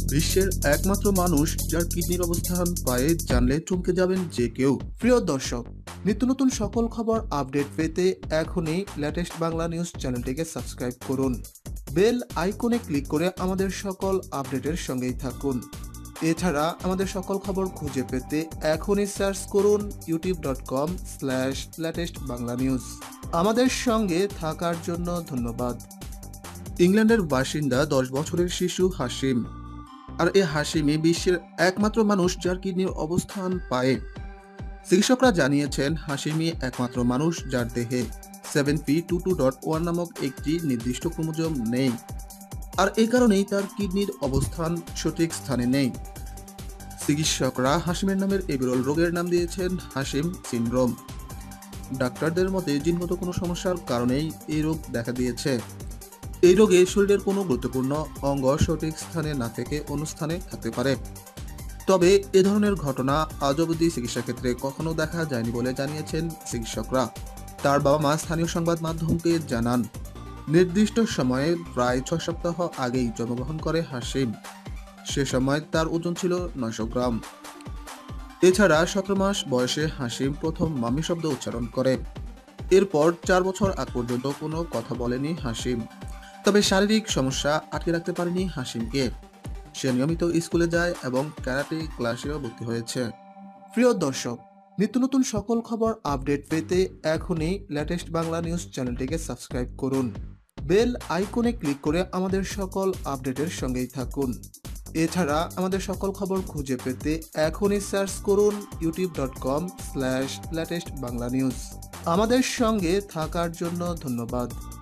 বিশ্বের একমাত্র মানুষ যার কিডনির অবস্থান পায়ে জানলে চমকে যাবেন যে কেউ। প্রিয় দর্শক, নিত্য নতুন সকল খবর আপডেট পেতে এখনই লেটেস্ট বাংলা নিউজ চ্যানেলটিকে সাবস্ক্রাইব করুন। বেল আইকনে ক্লিক করে আমাদের সকল আপডেটের সঙ্গেই থাকুন। এছাড়া আমাদের সকল খবর খুঁজে পেতে এখনই সার্চ করুন youtube.com/latestbanglanews। আমাদের সঙ্গে থাকার জন্য ধন্যবাদ। ইংল্যান্ডের বাসিন্দা 10 বছরের শিশু হাশিম। আর এই হাশিমই বিশ্বের একমাত্র মানুষ যার কিডনির অবস্থান পায়ে। চিকিৎসকরা জানিয়েছেন হাশিমই একমাত্র মানুষ যার দেহে 7p22.1 নামক একটি নির্দিষ্ট ক্রোমোজোম নেই, আর এই কারণেই তার কিডনির অবস্থান সঠিক স্থানে নেই। চিকিৎসকরা হাশিমের নামের এই বিরল রোগের নাম দিয়েছেন হাশিম সিনড্রোম। ডাক্তারদের মতে জিনগত কোনো সমস্যার কারণেই এই রোগ দেখা দিয়েছে। এই রোগে শরীরের কোনো গুরুত্বপূর্ণ অঙ্গ সঠিক স্থানে না থেকে অন্য স্থানে থাকতে পারে। তবে এ ধরনের ঘটনা আজ অবধি চিকিৎসা ক্ষেত্রে কখনো দেখা যায়নি বলে জানিয়েছেন চিকিৎসকরা। তার বাবা মা স্থানীয় সংবাদ মাধ্যমকে জানান, নির্দিষ্ট সময়ে প্রায় 6 সপ্তাহ আগেই জন্মগ্রহণ করে হাশিম। সে সময় তার ওজন ছিল 900 গ্রাম। এছাড়া 17 মাস বয়সে হাশিম প্রথম মাম্মি শব্দ উচ্চারণ করে। এরপর 4 বছর আগ পর্যন্ত কোনো কথা বলেনি হাশিম। তবে শারীরিক সমস্যা আটকে রাখতে পারেনি হাশিমকে। সে নিয়মিত স্কুলে যায় এবং ক্যারাটে ক্লাসেও ভর্তি হয়েছে। প্রিয় দর্শক, নিত্য নতুন সকল খবর আপডেট পেতে এখনই লেটেস্ট বাংলা নিউজ চ্যানেলটিকে সাবস্ক্রাইব করুন। বেল আইকনে ক্লিক করে আমাদের সকল আপডেটের সঙ্গেই থাকুন। এছাড়া আমাদের সকল খবর খুঁজে পেতে এখনই সার্চ করুন youtube.com/latestbanglanews। আমাদের সঙ্গে থাকার জন্য ধন্যবাদ।